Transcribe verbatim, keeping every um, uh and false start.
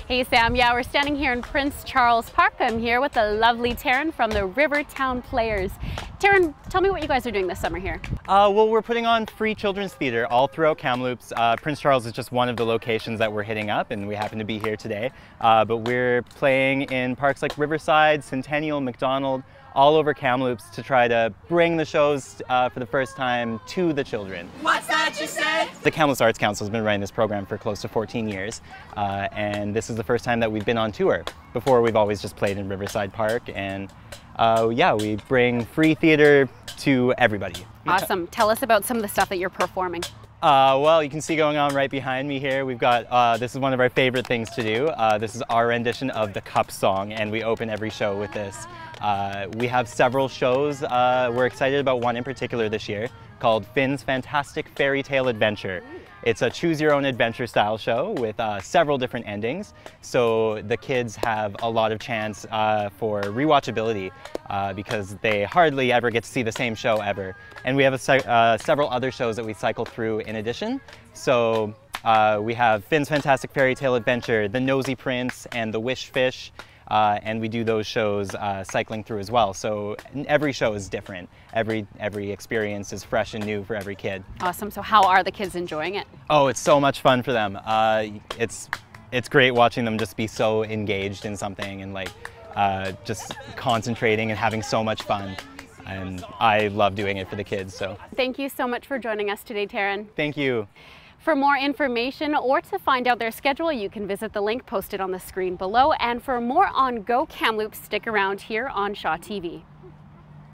Hey Sam, yeah, we're standing here in Prince Charles Park. I'm here with the lovely Taryn from the Rivertown Players. Taryn, tell me what you guys are doing this summer here. Uh, well, we're putting on free children's theater all throughout Kamloops. Uh, Prince Charles is just one of the locations that we're hitting up, and we happen to be here today. Uh, but we're playing in parks like Riverside, Centennial, McDonald, all over Kamloops to try to bring the shows uh, for the first time to the children. What's that you said? The Kamloops Arts Council has been running this program for close to fourteen years, uh, and this is the first time that we've been on tour. Before, we've always just played in Riverside Park, and uh, yeah, we bring free theater to everybody. Awesome. Tell us about some of the stuff that you're performing. Uh, well, you can see going on right behind me here, we've got, uh, this is one of our favorite things to do. Uh, this is our rendition of the Cup song, and we open every show with this. Uh, we have several shows. Uh, we're excited about one in particular this year called Finn's Fantastic Fairy Tale Adventure. It's a choose your own adventure style show with uh, several different endings, so the kids have a lot of chance uh, for rewatchability uh, because they hardly ever get to see the same show ever. And we have a se uh, several other shows that we cycle through in addition. So uh, we have Finn's Fantastic Fairy Tale Adventure, The Nosy Prince, and The Wish Fish. Uh, and we do those shows uh, cycling through as well. So every show is different. Every every experience is fresh and new for every kid. Awesome. So how are the kids enjoying it? Oh, it's so much fun for them. Uh, it's it's great watching them just be so engaged in something and like uh, just concentrating and having so much fun. And I love doing it for the kids. So thank you so much for joining us today, Taryn. Thank you. For more information or to find out their schedule, you can visit the link posted on the screen below. And for more on Go Kamloops, stick around here on Shaw T V.